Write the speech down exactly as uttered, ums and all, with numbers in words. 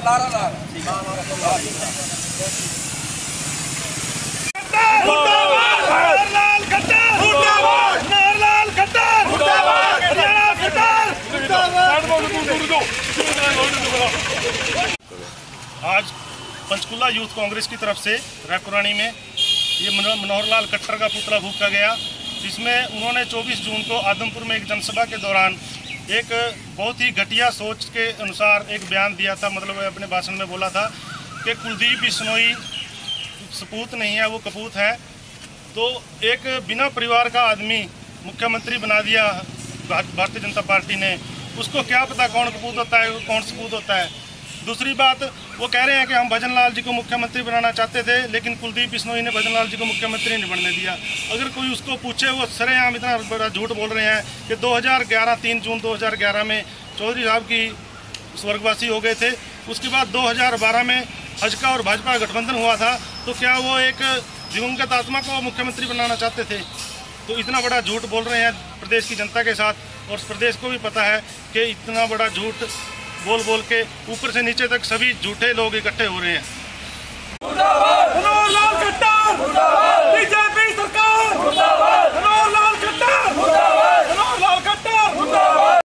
आज पंचकुला यूथ कांग्रेस की तरफ से रायपुरानी में ये मनोहर लाल खट्टर का पुतला फूंका गया, जिसमें उन्होंने चौबीस जून को आदमपुर में एक जनसभा के दौरान एक बहुत ही घटिया सोच के अनुसार एक बयान दिया था। मतलब अपने भाषण में बोला था कि कुलदीप बिश्नोई सपूत नहीं है, वो कपूत है। तो एक बिना परिवार का आदमी मुख्यमंत्री बना दिया भारतीय जनता पार्टी ने, उसको क्या पता कौन कपूत होता है कौन सपूत होता है। दूसरी बात, वो कह रहे हैं कि हम भजन लाल जी को मुख्यमंत्री बनाना चाहते थे, लेकिन कुलदीप बिश्नोई ने भजन लाल जी को मुख्यमंत्री नहीं बनने दिया। अगर कोई उसको पूछे, वो सरेआम इतना बड़ा झूठ बोल रहे हैं कि दो हज़ार ग्यारह तीन जून दो हज़ार ग्यारह में चौधरी साहब की स्वर्गवासी हो गए थे। उसके बाद दो हज़ार बारह में हजका और भाजपा गठबंधन हुआ था, तो क्या वो एक दिवंगत आत्मा को मुख्यमंत्री बनाना चाहते थे? तो इतना बड़ा झूठ बोल रहे हैं प्रदेश की जनता के साथ, और प्रदेश को भी पता है कि इतना बड़ा झूठ बोल बोल के ऊपर से नीचे तक सभी झूठे लोग इकट्ठे हो रहे हैं।